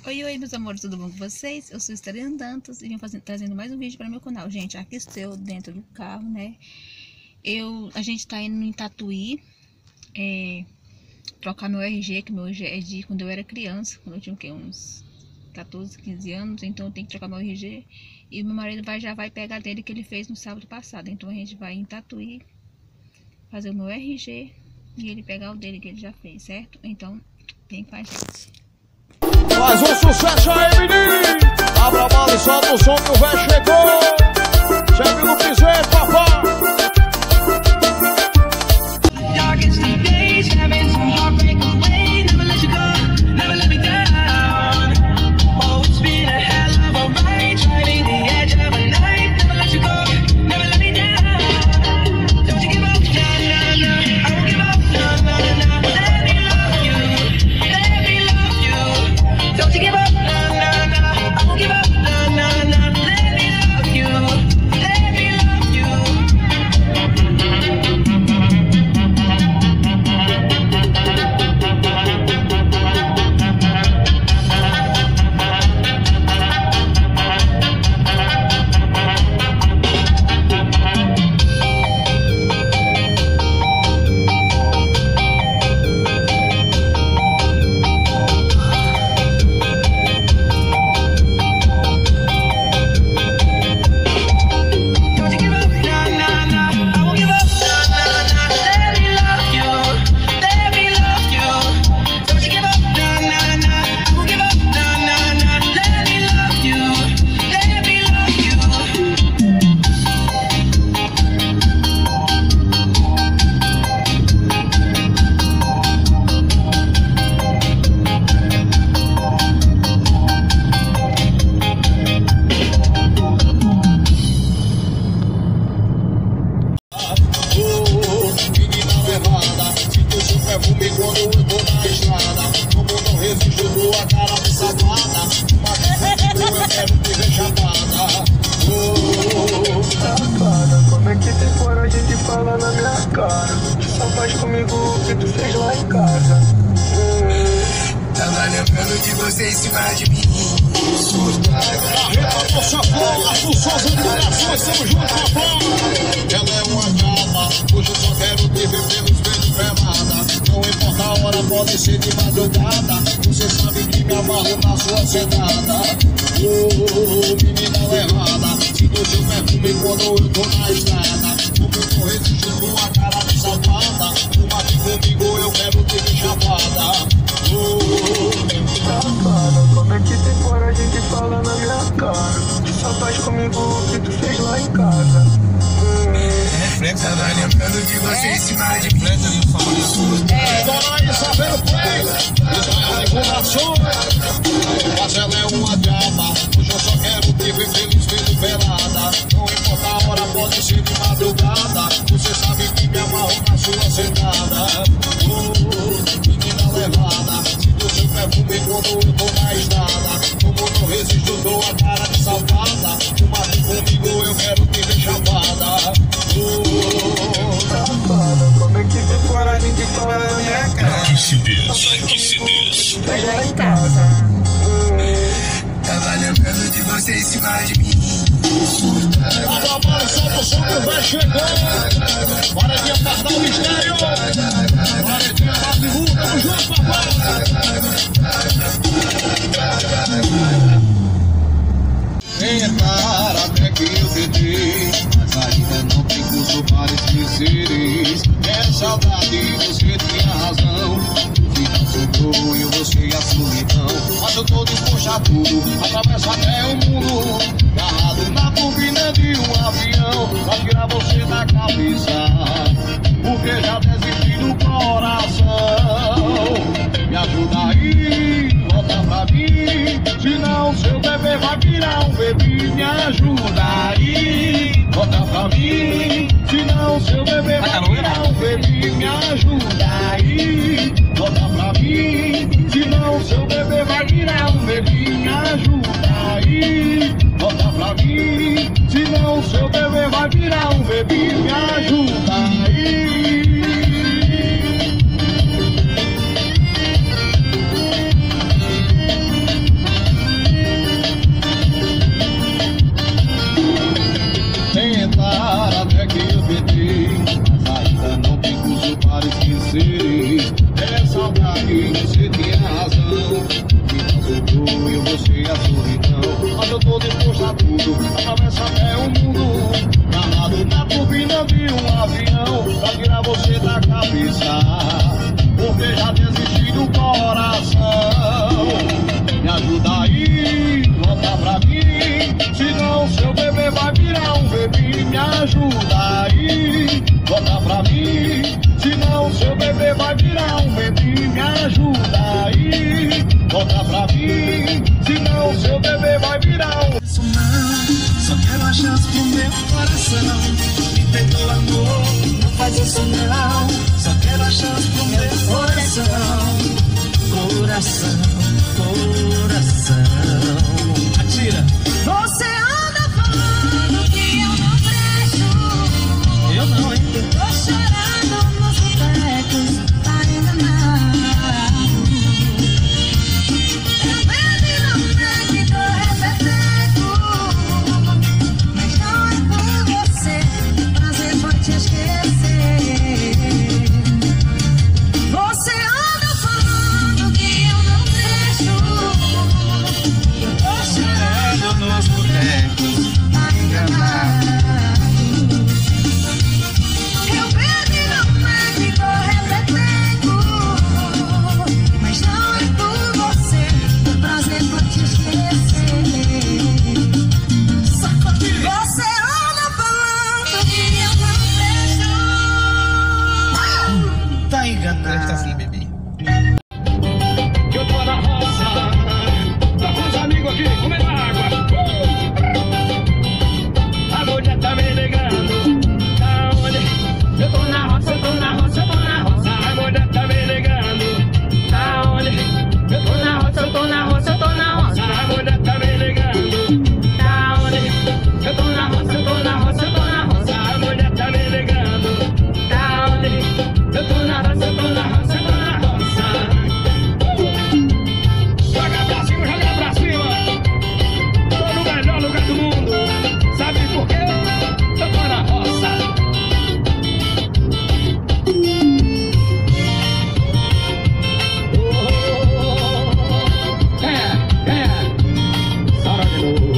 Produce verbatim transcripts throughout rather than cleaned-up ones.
Oi, oi, meus amores, tudo bom com vocês? Eu sou Estelina Dantas e vim fazendo, trazendo mais um vídeo para o meu canal. Gente, aqui estou dentro do carro, né? Eu, a gente tá indo em Tatuí, é, trocar meu R G, que meu R G é de quando eu era criança, quando eu tinha o quê? Uns quatorze, quinze anos, então eu tenho que trocar meu R G. E meu marido vai, já vai pegar dele que ele fez no sábado passado, então a gente vai em Tatuí fazer o meu R G e ele pegar o dele que ele já fez, certo? Então, vem com a gente. Faz um sucesso aí, menino! Abra a mala e solta o som que o véio chegou! Chefe do piseiro, papai! Pode ser de madrugada, você sabe que me amarro na sua sentada. Oh, menina levada, sinto seu perfume quando eu tô na estrada. Como eu tô resistindo tua cara de safada, uma aqui comigo eu quero te ver chapada. Oh, safada, como é que tem coragem de falar na minha cara? Que só faz comigo o que tu fez lá em casa. Tava lembrando de você em cima de mim. Agora aí, sabendo o play. Israel com nação. Mas ela é uma diaba. Hoje eu só quero te ver feliz, feliz pelada. Não importa a hora, pode ser de madrugada. Você sabe que me amarro na sua sentada. Oh, menina levada, sinto seu perfume quando eu tô na estrada. Como não resisto, dou a cara de safada. Uma aqui comigo, eu quero te ver chapada. Safada, como é que tem coragem de falar na minha cara? Que se diz, que se diz. Vai lá em casa. Tava lembrando de você em cima de mim. Abra a mala e solta o som que o véio chegou! Bora de apartar o mistério! Bora de apartar o rua, tamo junto, papai! Tentar até que eu tentei, mas ainda não tem curso para esqueceres. É saudade, você tinha razão. O final sobrou eu, você e a solidão. Mas eu tô disposto a tudo, atravesso até o mundo, agarrado na turbina de um avião, pra tirar você da cabeça, porque já desisti do coração. Me ajuda aí, volta pra mim, senão seu bebê vai virar um bebê. Me ajuda aí, volta pra mim, senão seu bebê vai virar um bebê. Me ajuda aí, volta pra mim, senão seu bebê vai virar um bebê. Me ajuda aí, volta pra mim, senão seu bebê vai virar um bebê. Me ajuda aí. esquecereis. É saudade, você tinha razão. Que soltou eu, você a solidão. Mas eu tô disposto a tudo, atravessa até o mundo. Amarrado na turbina de um avião, pra tirar você da cabeça, porque já desisti do coração. Me ajuda aí, volta pra mim, senão seu bebê vai virar um bebê. Me ajuda aí, volta pra mim, senão seu bebê vai virar um bebê. Me ajuda aí, volta pra mim, senão seu bebê vai virar um... Isso não, só quero a chance pro meu coração. Me perdoa, amor, não faz isso não. Só quero a chance pro meu coração. Coração, coração. Atira. Você anda falando que eu não presto. Eu não, hein? Tô chorando nos botecos, tá enganado. Eu bebi no tanque, tô repeteco. Mas não é por você, prazer foi te esquecer. Você anda falando que eu não presto. Eu tô chorando nos botecos, tá enganado. Eu bebi no tanque, tô repeteco. Mas não é por você, o prazer foi te esquecer. Você anda falando que eu não presto. Tá enganado. assim, bebê. Eu tô na roça, tá com os amigos aqui, comendo água. Uh! A mulher tá me ligando, tá onde? Eu tô na roça, eu tô na roça, eu tô na roça. A mulher tá me ligando, tá onde? Eu tô na roça, eu tô na roça, eu tô na roça. A mulher tá me ligando, tá onde? Eu tô na roça, eu tô na roça, eu tô na roça. A mulher tá me ligando, tá onde? Eu tô na roça, eu tô na roça, eu tô na roça. Joga pra cima, joga pra cima. Tô no melhor lugar do mundo. Sabe por quê? Eu tô na roça. Oh, é, é. Sara de novo.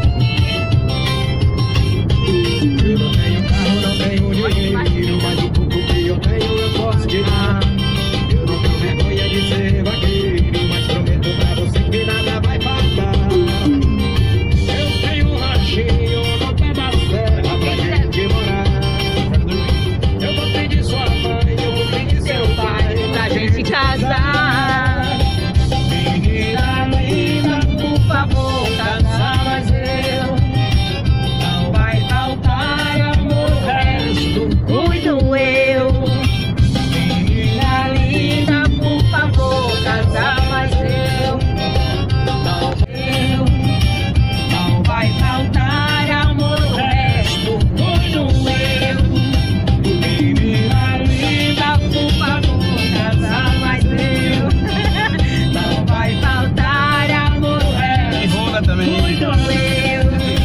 Eu não tenho carro, não tenho dinheiro, mas o pouco que eu tenho eu posso te dar. Eu não tenho vergonha de ser vaqueiro, mas prometo pra você que nada vai faltar. Eu tenho um ranchinho no pé da serra pra gente morar. Eu vou pedir sua mãe, eu vou pedir seu pai Pra gente casar. Menina linda, por favor, casar, mas eu não vai faltar amor, o resto Cuido eu. menina linda, por favor, casar, mas eu não, eu não vai faltar amor, o resto cuido eu. Menina linda, por favor, casar, mas eu não vai faltar amor, o resto Rola também. cuido eu.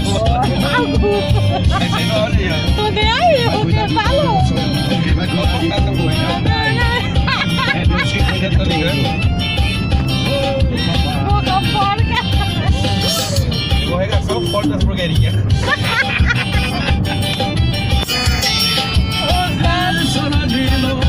Tô nem aí, porque falou. Vai colocar o cara correndo. É Deus que ainda tá ligando. Botou fora, Eu vou arregaçar o fora das hamburguerias. Os chora de novo.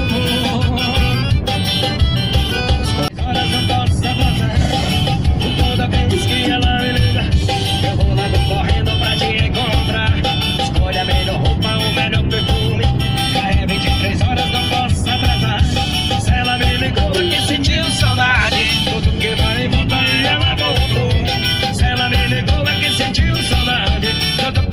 Horas eu posso abraçar. Toda vez que ela me liga, eu vou lá correndo pra te encontrar. Escolha a melhor roupa, o melhor perfume. Já é vinte e três horas, não posso atrasar. Se ela me ligou é que sentiu saudade. Tudo que vai e volta e ela voltou. Se ela me ligou é que sentiu saudade. Eu tô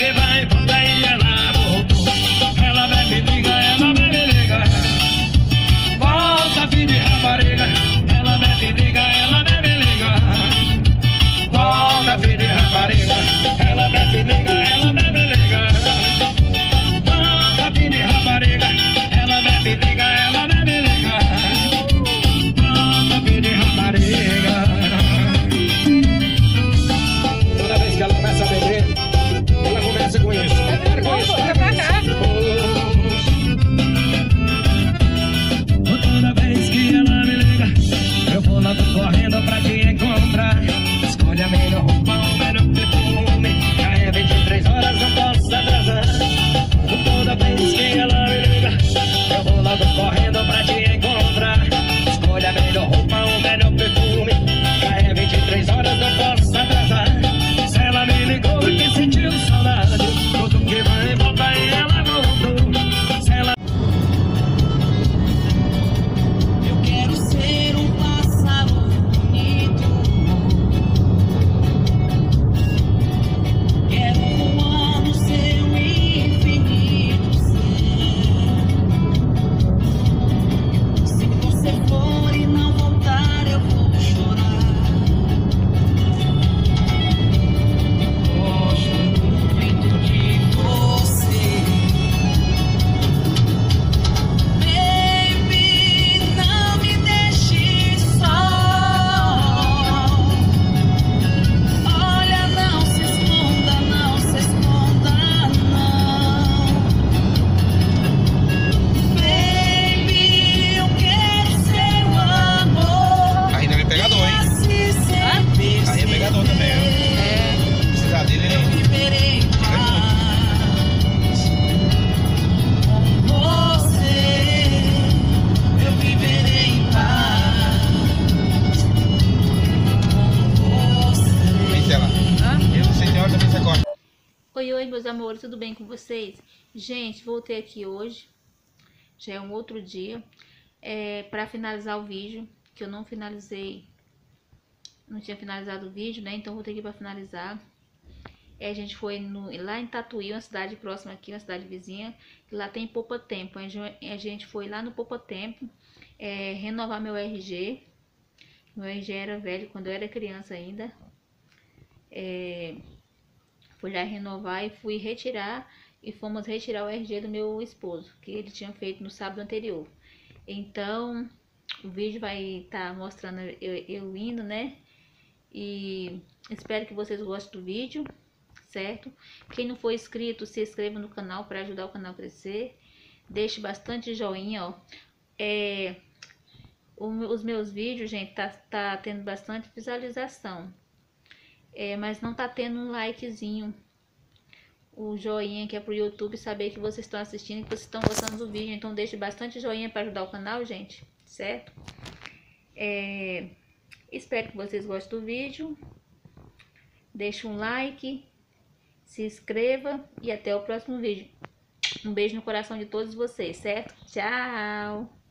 Oi, meus amores, tudo bem com vocês? Gente, voltei aqui hoje, já é um outro dia, é, para finalizar o vídeo, que eu não finalizei, não tinha finalizado o vídeo, né? Então voltei aqui para finalizar. É, a gente foi no, lá em Tatuí, uma cidade próxima aqui, uma cidade vizinha, que lá tem Poupa Tempo. A gente foi lá no Poupa Tempo, é, renovar meu R G. Meu R G era velho quando eu era criança ainda. É, fui lá renovar e fui retirar, e fomos retirar o R G do meu esposo, que ele tinha feito no sábado anterior. Então, o vídeo vai estar tá mostrando eu, eu indo, né? E espero que vocês gostem do vídeo, certo? Quem não for inscrito, se inscreva no canal para ajudar o canal a crescer. Deixe bastante joinha, ó. É, o, os meus vídeos, gente, tá, tá tendo bastante visualização. É, mas não tá tendo um likezinho, o joinha, que é pro YouTube saber que vocês estão assistindo e que vocês estão gostando do vídeo. Então deixe bastante joinha para ajudar o canal, gente, certo? É, espero que vocês gostem do vídeo. Deixe um like, se inscreva e até o próximo vídeo. Um beijo no coração de todos vocês, certo? Tchau!